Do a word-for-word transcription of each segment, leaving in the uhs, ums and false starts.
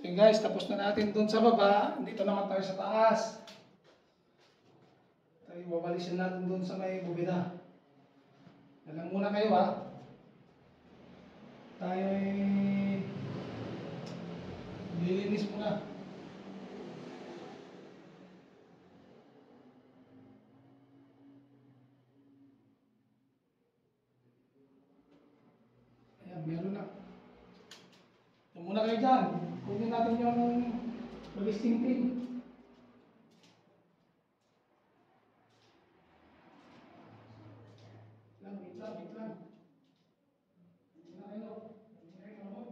So yun guys, tapos na natin dun sa baba. Dito naman tayo sa taas. Tayo wawalisin natin dun sa may bubida. Dalang muna kayo ha. Tayo ay lilinis muna. Ayan, meron na. Ito muna kayo dyan. Kunin natin yung ballisting pin. Lang, wait lang, wait lang. Hindi na kayo. Hindi na kayo.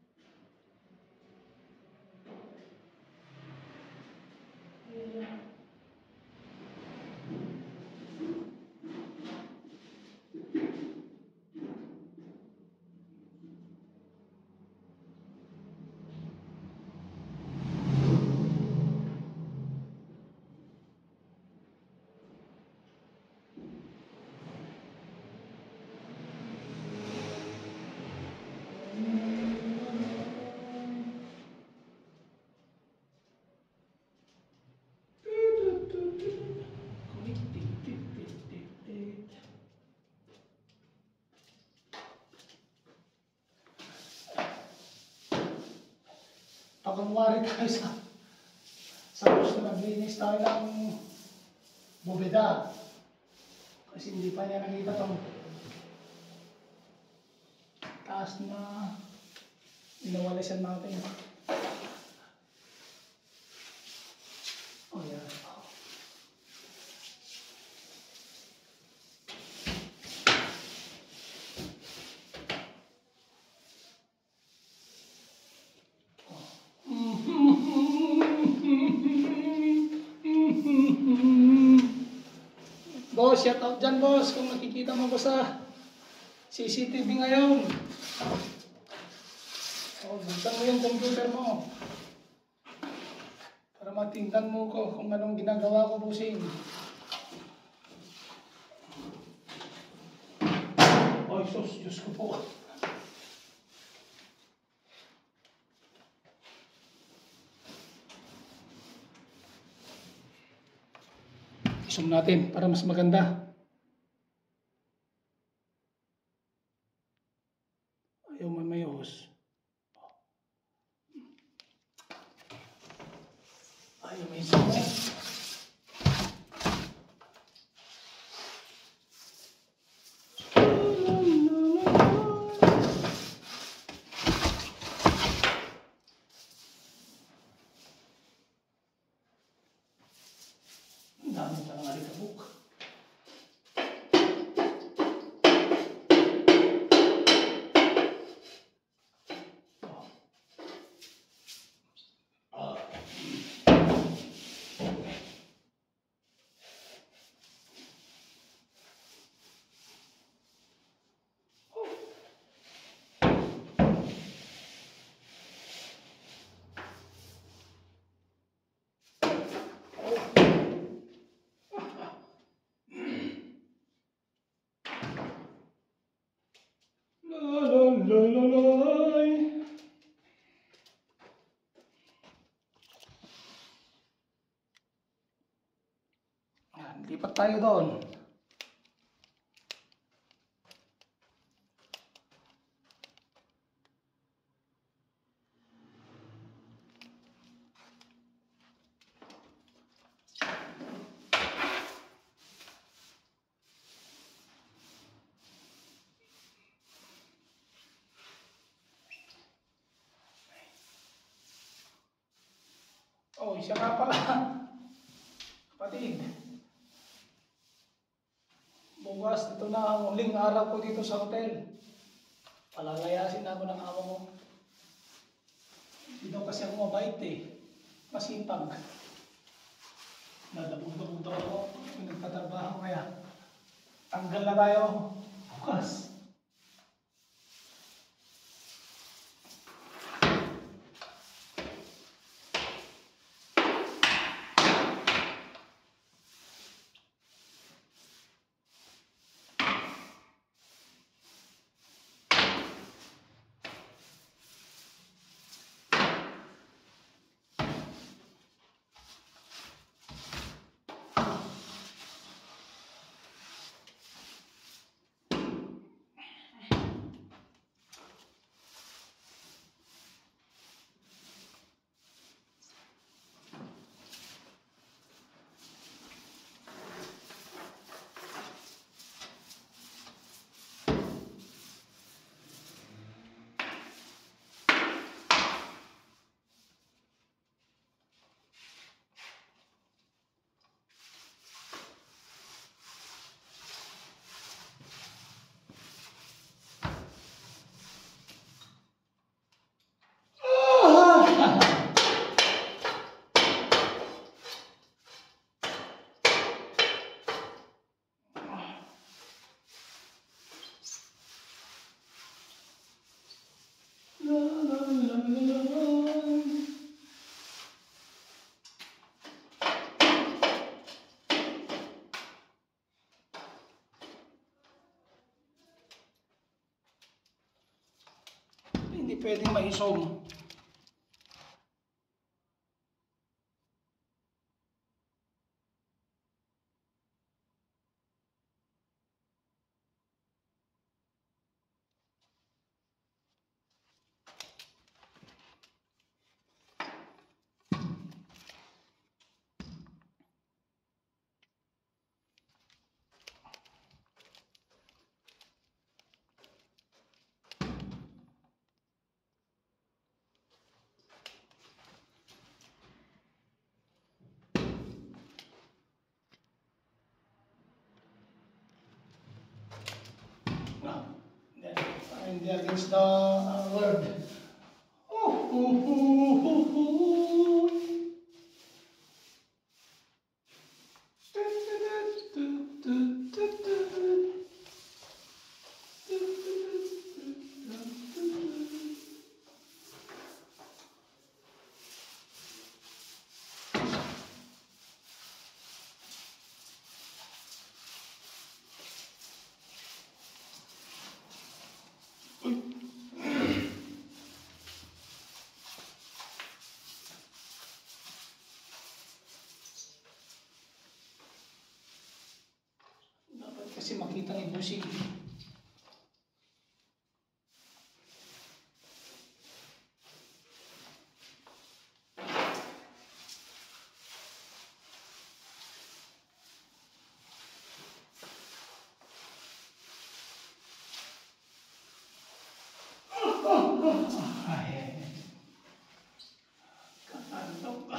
Pagkamuwari tayo sa sa gusto naglinis tayo ng bubida kasi hindi pa niya nakita itong taas na inawalisan natin. Oh yan. Boss, shout out dyan boss kung nakikita mo ko sa C C T V ngayon. Oh, buksan mo yung computer mo para matingnan mo ko kung anong ginagawa ko, bossing. Oh, sus, Diyos ko po. Zoom natin para mas maganda. Ayaw mamayos. Ayaw may zoom. Ang dami talaga alikabok. Lalalay. Yan, lipat tayo doon. Oh, siya nga pala. Kapatid. Bukas, ito na ang huling araw ko dito sa hotel. Palalayasin ako ng awa mo. Hindi daw kasi ako mabait eh. Masipag. Nadabog-dabog daw ako. Nagtatrabaho kaya. Tanggal na tayo. Bukas. Hindi pwedeng maisom. And against the uh, word. Oh, oh, oh, oh, oh. Dapat kasi makita ng busing. Ay, katantok ka.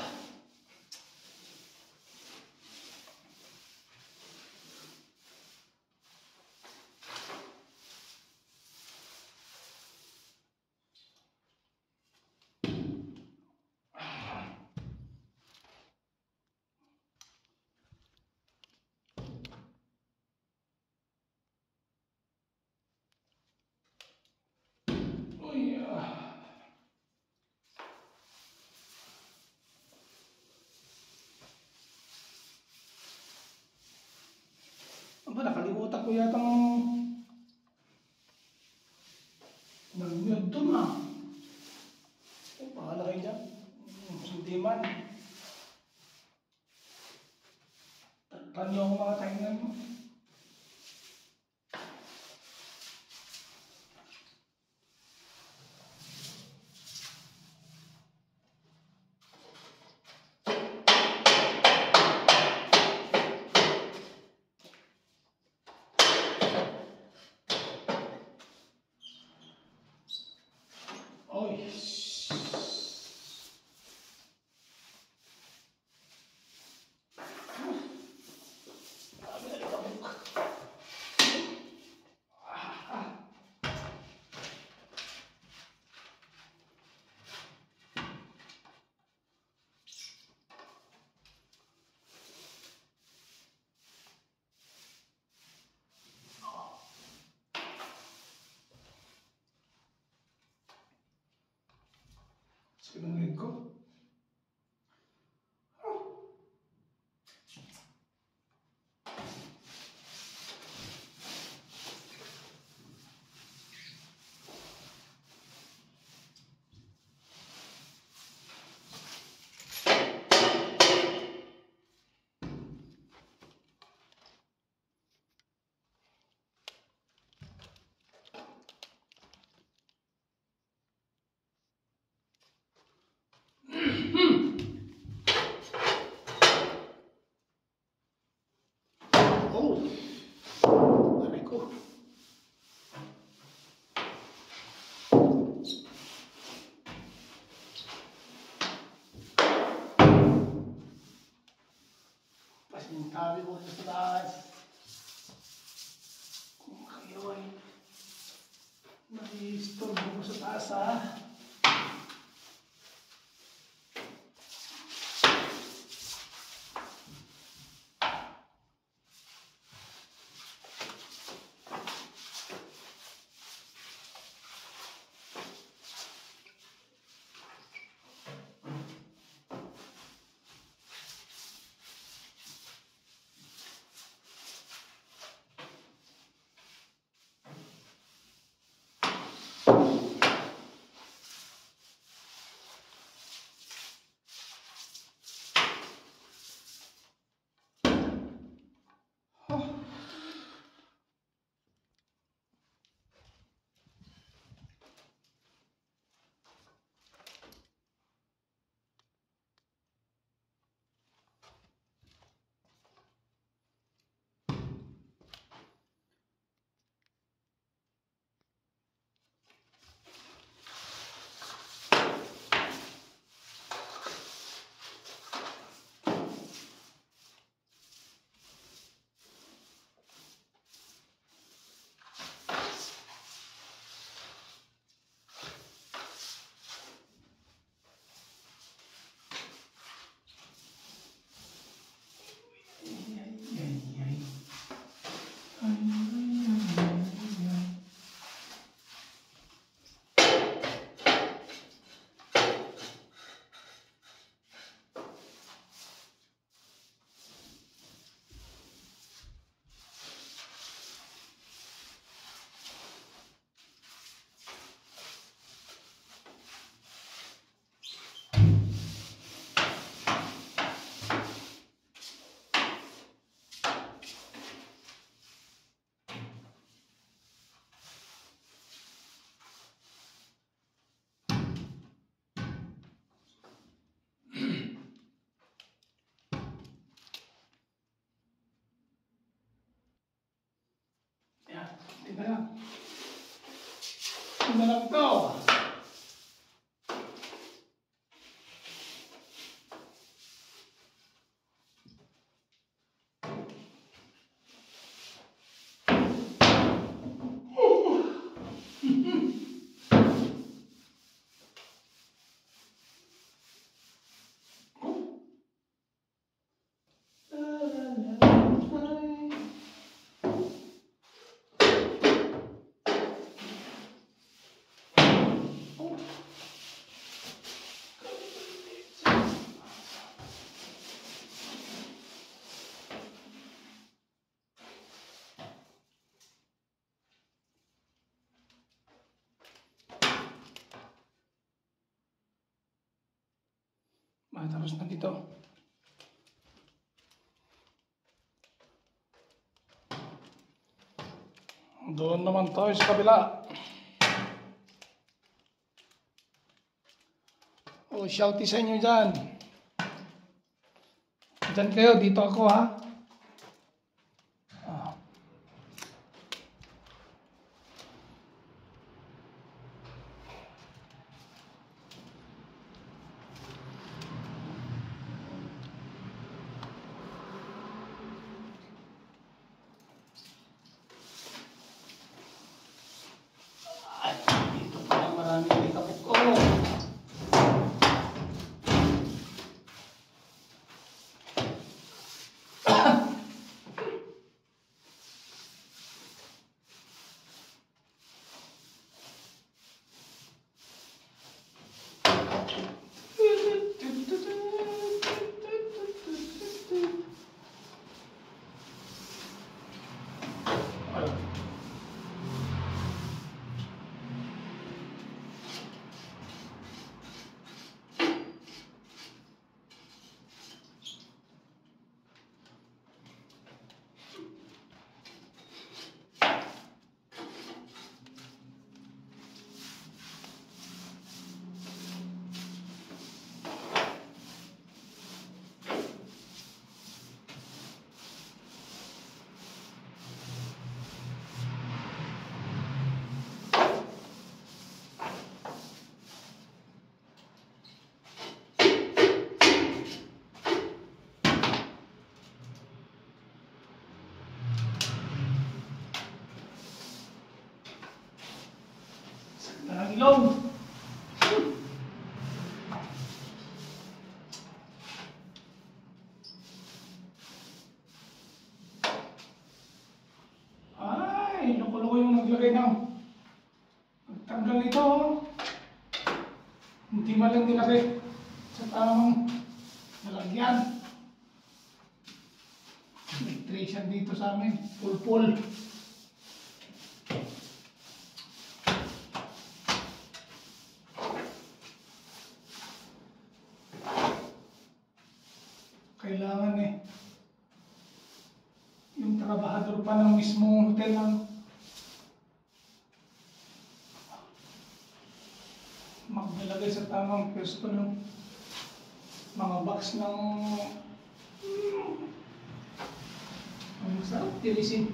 Uy, ah. Aba, nakalimutan ko yata ng nag-mute to na. Oh, bahala kayo dyan. Hindi man. Takpan niyo ako mga taingan mo. Oy. Sinunod ko. Oh, aray ko. Pasintabi ko sa taas. Kung kayo ay nai-istorbo ko sa taas, ha? Hindi na lang. Hindi na lang ito. Matapos na dito. Doon naman tayo sa kabila. O, shouty sa inyo dyan. Dyan kayo, dito ako ha. Ah. Ay, dito pa marami likapit ko. Ilong. Ay, loko-loko yung naglagay ng nagtanggal nito. Hindi man lang nilagay sa tamang nalagyan. May trace yan dito sa amin. Pulpul. Kailangan eh, yung trabahador pa ng mismong hotel ng maglalagay sa tamang pwesto ng mga box ng ang masarap tilisin.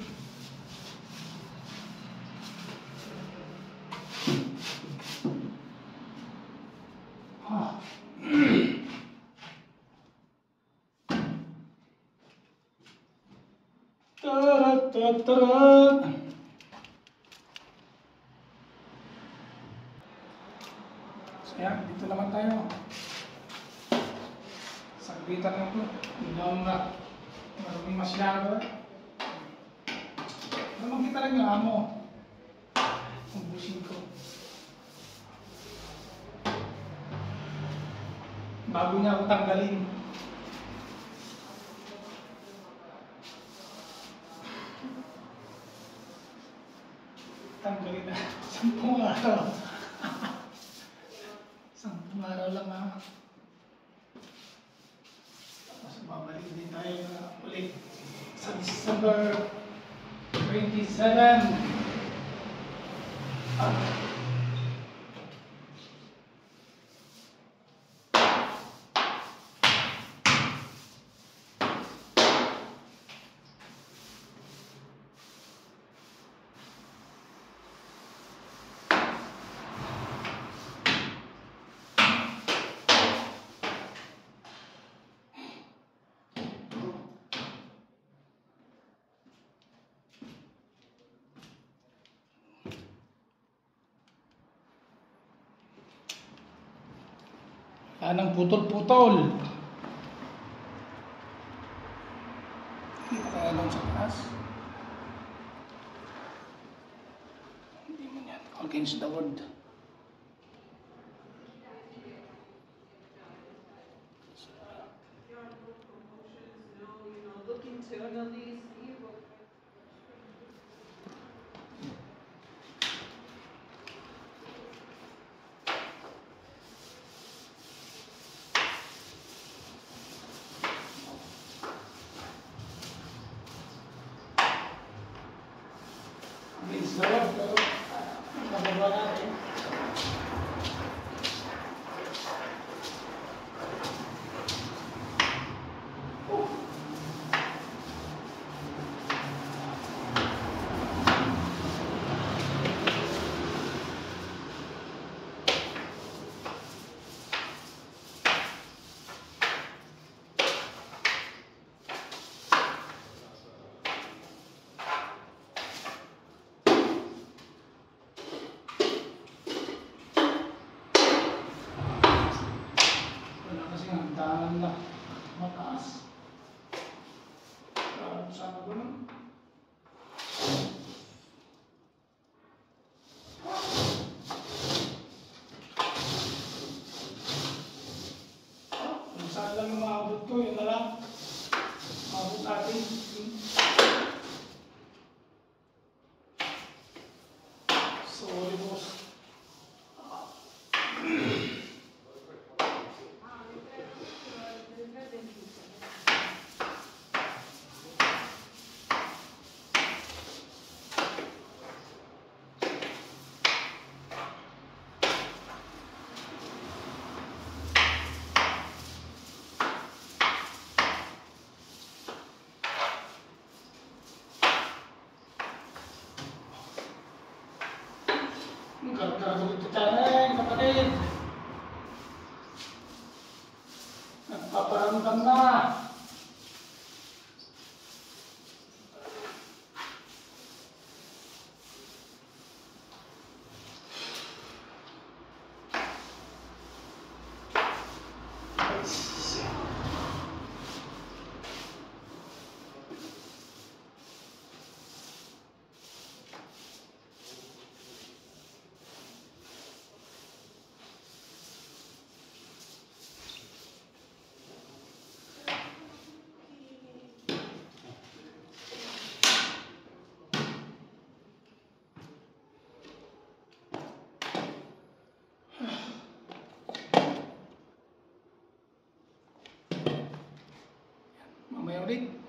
Ah. Tarat, tarat, tarat. So yan, dito naman tayo. Saglitan lang po. Hindi naman na marunong masyado. Ano makita lang yung amo. Ubusin ko. Bago niya ako tanggalin. Tanggalin na. Sampung araw. Sampung araw lang ha. Tapos babalik din tayo na ulit sa December twenty-seven. Ah. Yan ang putol-putol. Hindi kaya doon sa taas. Hindi man yan. Against the word. Against the word. Pero nababa natin. Wala kasi nga, daanan na mataas. Parang sana ba nun? Kung saan lang yung maabot ko, yun na lang. Maabot natin. Sorry, boss. Ang karkado ito tayo, kapatid. Nagpaparamdam na. Mamaya ulit.